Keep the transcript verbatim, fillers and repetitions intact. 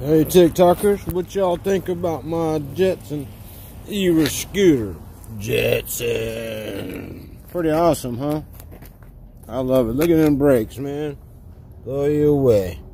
Hey TikTokers, what y'all think about my Jetson Eris scooter? Jetson. Pretty awesome, huh? I love it. Look at them brakes, man. Blow you away.